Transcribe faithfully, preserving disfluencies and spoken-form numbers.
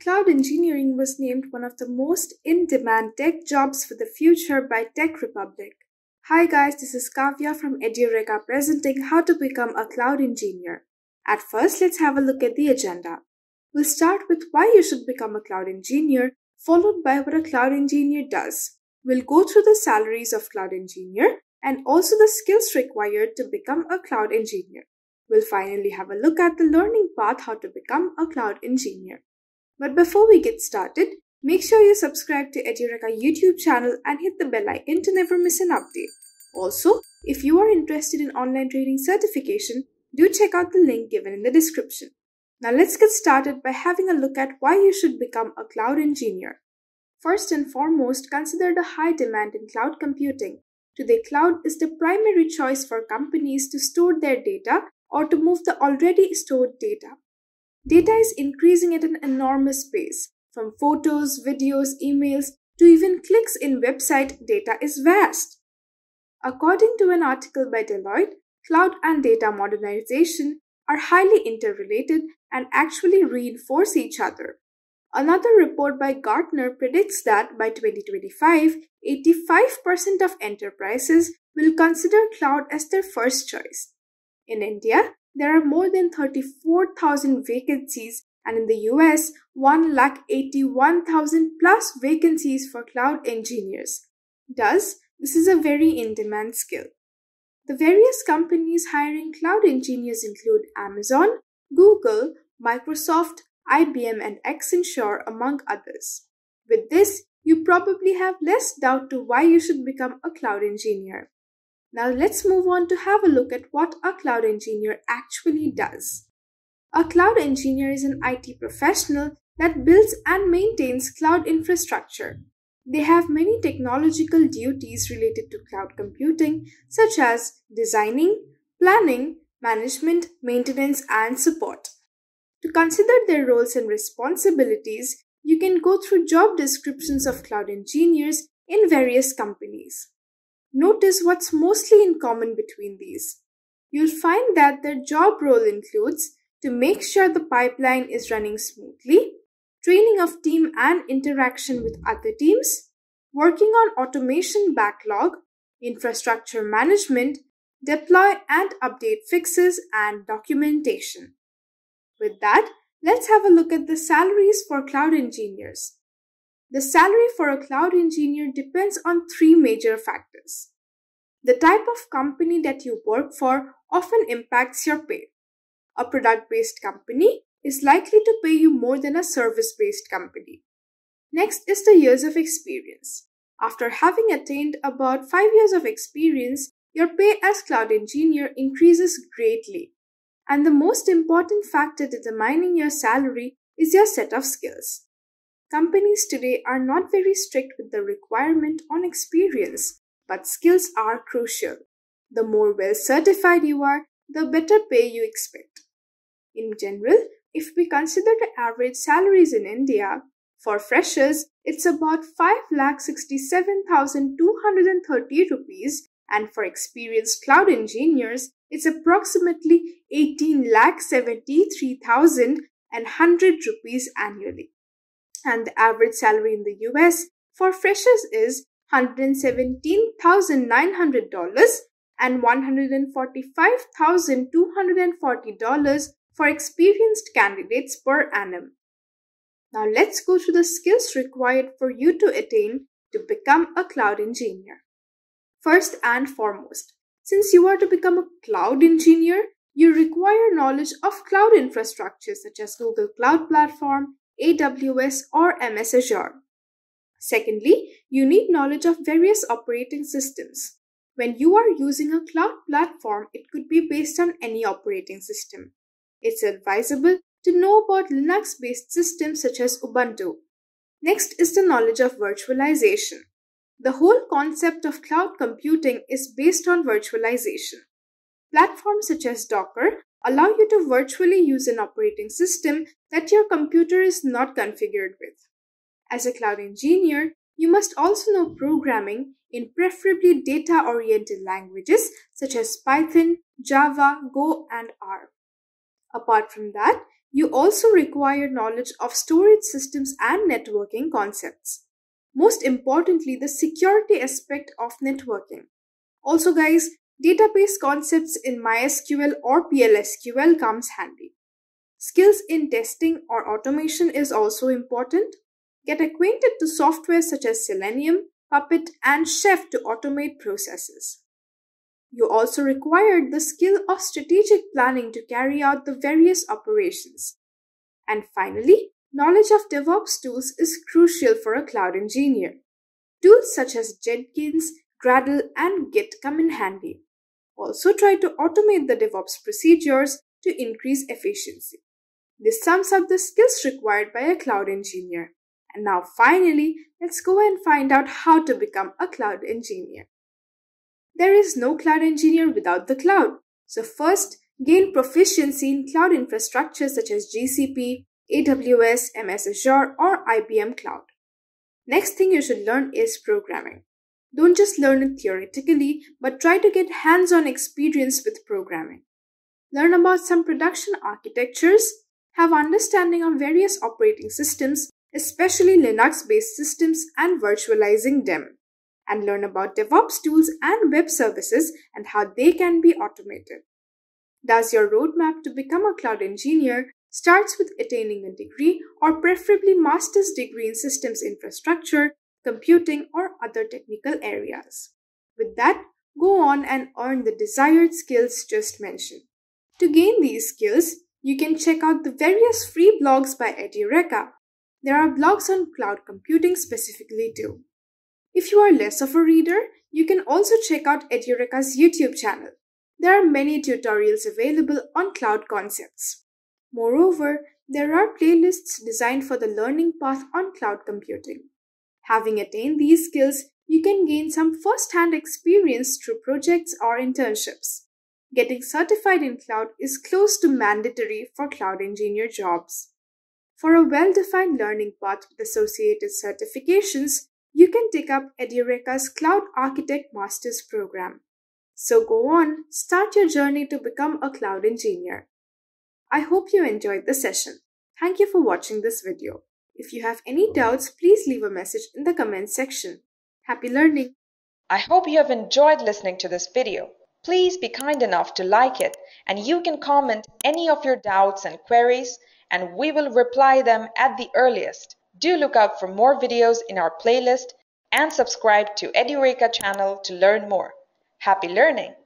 Cloud engineering was named one of the most in-demand tech jobs for the future by Tech Republic. Hi guys, this is Kavya from Edureka presenting how to become a cloud engineer. At first, let's have a look at the agenda. We'll start with why you should become a cloud engineer, followed by what a cloud engineer does. We'll go through the salaries of cloud engineer and also the skills required to become a cloud engineer. We'll finally have a look at the learning path how to become a cloud engineer. But before we get started, make sure you subscribe to Edureka YouTube channel and hit the bell icon to never miss an update. Also, if you are interested in online training certification, do check out the link given in the description. Now let's get started by having a look at why you should become a cloud engineer. First and foremost, consider the high demand in cloud computing. Today, cloud is the primary choice for companies to store their data or to move the already stored data. Data is increasing at an enormous pace. From photos, videos, emails, to even clicks in website, data is vast. According to an article by Deloitte, cloud and data modernization are highly interrelated and actually reinforce each other. Another report by Gartner predicts that by twenty twenty-five, eighty-five percent of enterprises will consider cloud as their first choice. In India, there are more than thirty-four thousand vacancies, and in the U S, one lakh eighty-one thousand plus vacancies for cloud engineers. Thus, this is a very in-demand skill. The various companies hiring cloud engineers include Amazon, Google, Microsoft, I B M, and Accenture, among others. With this, you probably have less doubt to why you should become a cloud engineer. Now let's move on to have a look at what a cloud engineer actually does. A cloud engineer is an I T professional that builds and maintains cloud infrastructure. They have many technological duties related to cloud computing, such as designing, planning, management, maintenance, and support. To consider their roles and responsibilities, you can go through job descriptions of cloud engineers in various companies. Notice what's mostly in common between these. You'll find that their job role includes to make sure the pipeline is running smoothly, training of team and interaction with other teams, working on automation backlog, infrastructure management, deploy and update fixes, and documentation. With that, let's have a look at the salaries for cloud engineers. The salary for a cloud engineer depends on three major factors. The type of company that you work for often impacts your pay. A product-based company is likely to pay you more than a service-based company. Next is the years of experience. After having attained about five years of experience, your pay as cloud engineer increases greatly. And the most important factor determining your salary is your set of skills. Companies today are not very strict with the requirement on experience, but skills are crucial. The more well certified you are, the better pay you expect. In general, if we consider the average salaries in India, for freshers, it's about five lakh sixty-seven thousand two hundred thirty rupees, and for experienced cloud engineers, it's approximately eighteen lakh seventy-three thousand one hundred rupees annually. And the average salary in the U S for freshers is one hundred seventeen thousand nine hundred dollars and one hundred forty-five thousand two hundred forty dollars for experienced candidates per annum. Now let's go through the skills required for you to attain to become a cloud engineer. First and foremost, since you are to become a cloud engineer, you require knowledge of cloud infrastructure such as Google Cloud Platform, A W S, or M S Azure. Secondly, you need knowledge of various operating systems. When you are using a cloud platform, it could be based on any operating system. It's advisable to know about Linux-based systems such as Ubuntu. Next is the knowledge of virtualization. The whole concept of cloud computing is based on virtualization. Platforms such as Docker allow you to virtually use an operating system that your computer is not configured with. As a cloud engineer, you must also know programming in preferably data-oriented languages such as Python, Java, Go, and R. Apart from that, You also require knowledge of storage systems and networking concepts. Most importantly, the security aspect of networking. Also guys, database concepts in MySQL or P L S Q L comes handy. Skills in testing or automation is also important. Get acquainted to software such as Selenium, Puppet, and Chef to automate processes. You also required the skill of strategic planning to carry out the various operations. And finally, knowledge of DevOps tools is crucial for a cloud engineer. Tools such as Jenkins, Gradle, and Git come in handy. Also try to automate the DevOps procedures to increase efficiency. This sums up the skills required by a cloud engineer. And now finally, let's go and find out how to become a cloud engineer. There is no cloud engineer without the cloud. So first, gain proficiency in cloud infrastructure such as G C P, A W S, M S Azure, or I B M Cloud. Next thing you should learn is programming. Don't just learn it theoretically, but try to get hands-on experience with programming. Learn about some production architectures, have understanding of various operating systems, especially Linux-based systems, and virtualizing them. And learn about DevOps tools and web services and how they can be automated. Thus, your roadmap to become a cloud engineer starts with attaining a degree or preferably master's degree in systems infrastructure, computing, or other technical areas. With that, go on and earn the desired skills just mentioned. To gain these skills, you can check out the various free blogs by Edureka. There are blogs on cloud computing specifically too. If you are less of a reader, you can also check out Edureka's YouTube channel. There are many tutorials available on cloud concepts. Moreover, there are playlists designed for the learning path on cloud computing. Having attained these skills, you can gain some first-hand experience through projects or internships. Getting certified in cloud is close to mandatory for cloud engineer jobs. For a well-defined learning path with associated certifications, you can take up Edureka's Cloud Architect Masters program. So go on, start your journey to become a cloud engineer. I hope you enjoyed the session. Thank you for watching this video. If you have any doubts, please leave a message in the comments section. Happy learning! I hope you have enjoyed listening to this video. Please be kind enough to like it, and you can comment any of your doubts and queries, and we will reply them at the earliest. Do look out for more videos in our playlist and subscribe to Edureka channel to learn more. Happy learning!